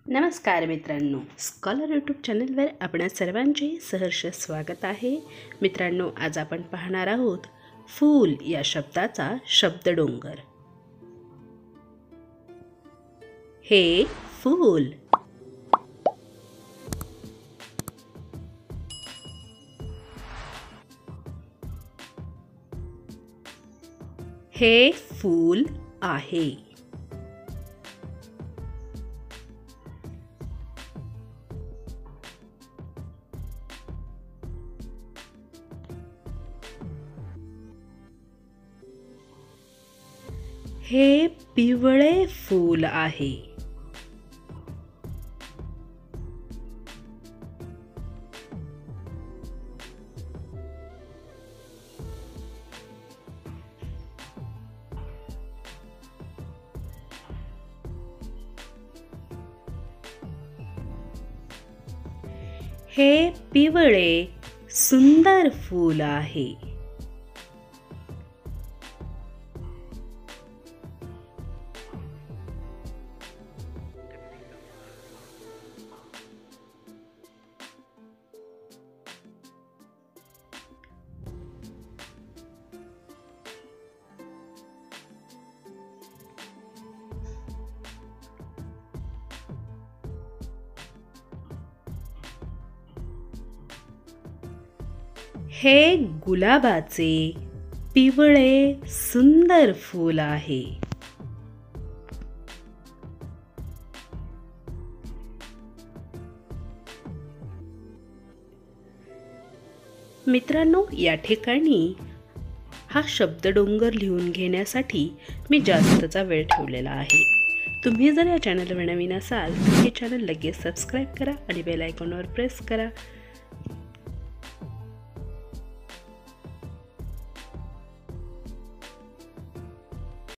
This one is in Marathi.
नमस्कार मित्रांनो, स्कॉलर यूट्यूब चॅनलवर आपणा सर्वांचे सहर्ष स्वागत आहे। मित्रांनो, आज आपण पाहणार आहोत फूल या शब्दाचा शब्दडोंगर। हे फूल, हे फूल आहे। हे पिवळे फूल आहे। हे पिवळे सुंदर फूल आहे। हे गुलाबाचे पिवळे सुंदर फूल आहे। मित्रांनो, या ठिकाणी हा शब्दडोंगर लिहून घेण्यासाठी मी जास्तचा वेळ ठेवलेला आहे। तुम्ही जर या चॅनलवर नवीन असाल तर हे चॅनल लगेच सबस्क्राइब करा आणि बेल आयकॉनवर प्रेस करा